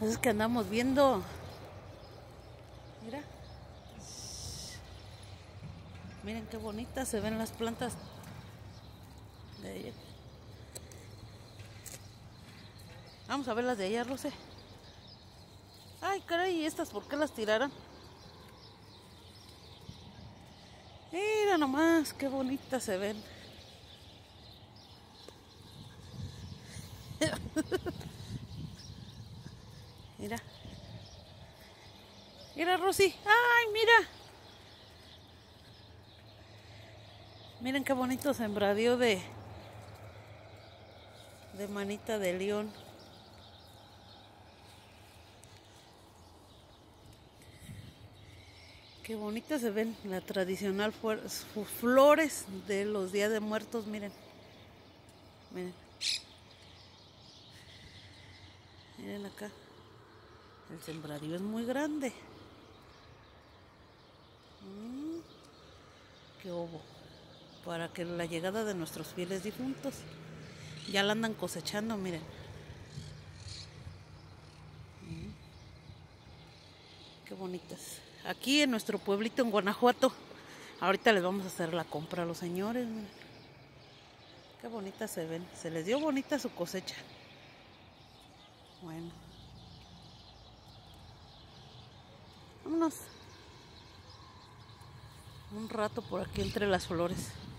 Es que andamos viendo. Mira. Miren qué bonitas se ven las plantas de ella. Vamos a ver las de allá, Rosé. Ay, caray, ¿y estas por qué las tiraron? Mira nomás, qué bonitas se ven. Mira. Mira, Rosy. Ay, mira. Miren qué bonito sembradío de manita de león. Qué bonitas se ven la tradicional flores de los días de muertos, miren. Miren. Miren acá. El sembradío es muy grande. Qué obo. Para que la llegada de nuestros fieles difuntos. Ya la andan cosechando, miren. Qué bonitas. Aquí en nuestro pueblito en Guanajuato. Ahorita les vamos a hacer la compra a los señores, miren. Qué bonitas se ven. Se les dio bonita su cosecha. Bueno. Vámonos un rato por aquí entre las flores.